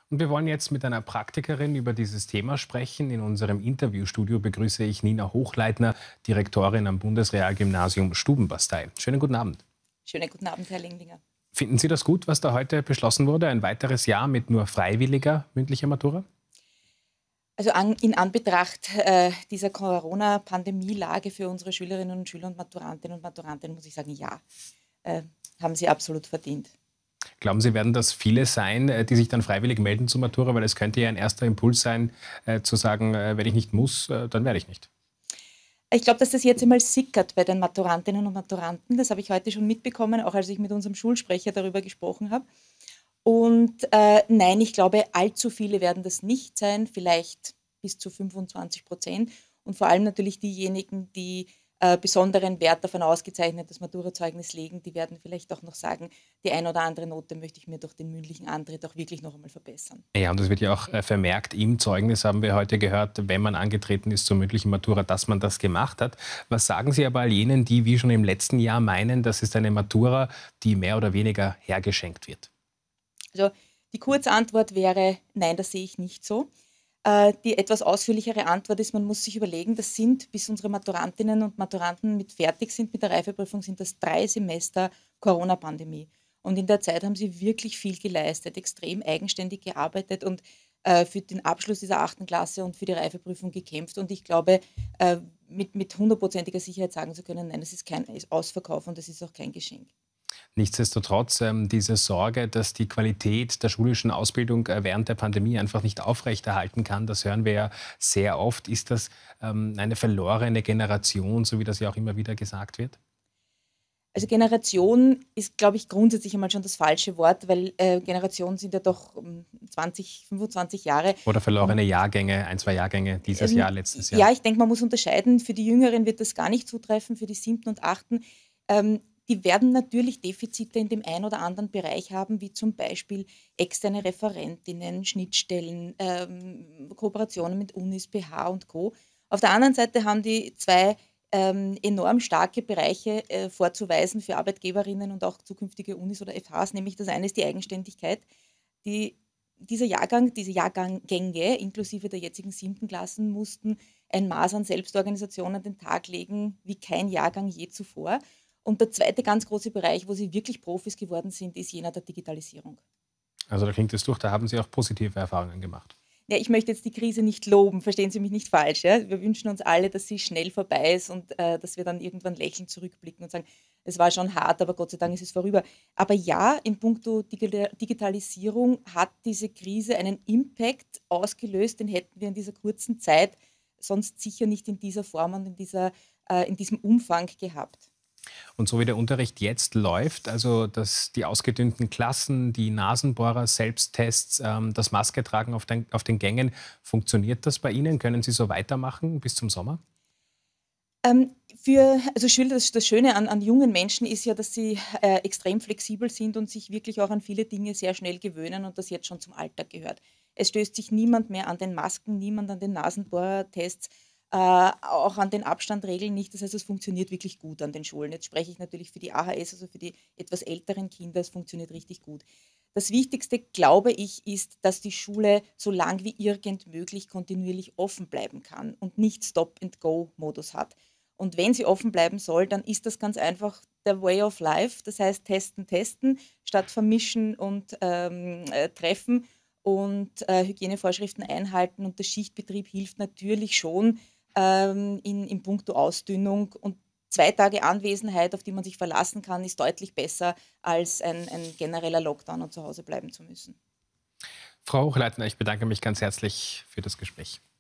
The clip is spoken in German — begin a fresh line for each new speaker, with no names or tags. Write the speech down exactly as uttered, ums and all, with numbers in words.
Und wir wollen jetzt mit einer Praktikerin über dieses Thema sprechen. In unserem Interviewstudio begrüße ich Nina Hochleitner, Direktorin am Bundesrealgymnasium Stubenbastei. Schönen guten Abend.
Schönen guten Abend, Herr Linglinger.
Finden Sie das gut, was da heute beschlossen wurde? Ein weiteres Jahr mit nur freiwilliger mündlicher Matura?
Also an, in Anbetracht äh, dieser Corona-Pandemie-Lage für unsere Schülerinnen und Schüler und Maturantinnen und Maturanten muss ich sagen, ja, äh, haben sie absolut verdient.
Glauben Sie, werden das viele sein, äh, die sich dann freiwillig melden zur Matura? Weil es könnte ja ein erster Impuls sein, äh, zu sagen, äh, wenn ich nicht muss, äh, dann werde ich nicht.
Ich glaube, dass das jetzt einmal sickert bei den Maturantinnen und Maturanten. Das habe ich heute schon mitbekommen, auch als ich mit unserem Schulsprecher darüber gesprochen habe. Und äh, nein, ich glaube, allzu viele werden das nicht sein, vielleicht bis zu fünfundzwanzig Prozent. Und vor allem natürlich diejenigen, die äh, besonderen Wert auf ein ausgezeichnetes Maturazeugnis legen, die werden vielleicht auch noch sagen, die ein oder andere Note möchte ich mir durch den mündlichen Antritt auch wirklich noch einmal verbessern.
Ja, und das wird ja auch äh, vermerkt im Zeugnis, haben wir heute gehört, wenn man angetreten ist zur mündlichen Matura, dass man das gemacht hat. Was sagen Sie aber all jenen, die wie schon im letzten Jahr meinen, das ist eine Matura, die mehr oder weniger hergeschenkt wird?
Also die Kurzantwort wäre, nein, das sehe ich nicht so. Äh, die etwas ausführlichere Antwort ist, man muss sich überlegen, das sind, bis unsere Maturantinnen und Maturanten mit fertig sind mit der Reifeprüfung, sind das drei Semester Corona-Pandemie. Und in der Zeit haben sie wirklich viel geleistet, extrem eigenständig gearbeitet und äh, für den Abschluss dieser achten Klasse und für die Reifeprüfung gekämpft. Und ich glaube, äh, mit, mit hundertprozentiger Sicherheit sagen zu können, nein, das ist kein Ausverkauf und das ist auch kein Geschenk.
Nichtsdestotrotz ähm, diese Sorge, dass die Qualität der schulischen Ausbildung äh, während der Pandemie einfach nicht aufrechterhalten kann, das hören wir ja sehr oft. Ist das ähm, eine verlorene Generation, so wie das ja auch immer wieder gesagt wird?
Also Generation ist, glaube ich, grundsätzlich einmal schon das falsche Wort, weil äh, Generationen sind ja doch um, zwanzig, fünfundzwanzig Jahre.
Oder
Und
verlorene Jahrgänge, ein, zwei Jahrgänge dieses
ähm,
Jahr, letztes Jahr?
ja, ich denke, man muss unterscheiden. Für die Jüngeren wird das gar nicht zutreffen, für die siebten und achten. Ähm, die werden natürlich Defizite in dem einen oder anderen Bereich haben, wie zum Beispiel externe Referentinnen, Schnittstellen, ähm, Kooperationen mit Unis, B H und Co. Auf der anderen Seite haben die zwei ähm, enorm starke Bereiche äh, vorzuweisen für Arbeitgeberinnen und auch zukünftige Unis oder F Hs, nämlich das eine ist die Eigenständigkeit. Die, dieser Jahrgang, diese Jahrgänge inklusive der jetzigen siebten Klassen mussten ein Maß an Selbstorganisation an den Tag legen, wie kein Jahrgang je zuvor. Und der zweite ganz große Bereich, wo sie wirklich Profis geworden sind, ist jener der Digitalisierung.
Also da klingt es durch, da haben Sie auch positive Erfahrungen gemacht.
Ja, ich möchte jetzt die Krise nicht loben, verstehen Sie mich nicht falsch. Ja? Wir wünschen uns alle, dass sie schnell vorbei ist und äh, dass wir dann irgendwann lächelnd zurückblicken und sagen, es war schon hart, aber Gott sei Dank ist es vorüber. Aber ja, in puncto Digi- Digitalisierung hat diese Krise einen Impact ausgelöst, den hätten wir in dieser kurzen Zeit sonst sicher nicht in dieser Form und in, dieser, äh, in diesem Umfang gehabt.
Und so wie der Unterricht jetzt läuft, also dass die ausgedünnten Klassen, die Nasenbohrer, Selbsttests, ähm, das Maske tragen auf den, auf den Gängen, funktioniert das bei Ihnen? Können Sie so weitermachen bis zum Sommer?
Ähm, für, also Schüler, das, das Schöne an, an jungen Menschen ist ja, dass sie äh, extrem flexibel sind und sich wirklich auch an viele Dinge sehr schnell gewöhnen und das jetzt schon zum Alltag gehört. Es stößt sich niemand mehr an den Masken, niemand an den Nasenbohrertests, äh, auch an den Abstandregeln nicht. Das heißt, es funktioniert wirklich gut an den Schulen. Jetzt spreche ich natürlich für die A H S, also für die etwas älteren Kinder, es funktioniert richtig gut. Das Wichtigste, glaube ich, ist, dass die Schule so lang wie irgend möglich kontinuierlich offen bleiben kann und nicht Stop-and-Go-Modus hat. Und wenn sie offen bleiben soll, dann ist das ganz einfach der Way of Life. Das heißt, testen, testen, statt vermischen und ähm, äh, treffen und äh, Hygienevorschriften einhalten. Und der Schichtbetrieb hilft natürlich schon ähm, in, in puncto Ausdünnung. Und zwei Tage Anwesenheit, auf die man sich verlassen kann, ist deutlich besser als ein, ein genereller Lockdown und zu Hause bleiben zu müssen.
Frau Hochleitner, ich bedanke mich ganz herzlich für das Gespräch.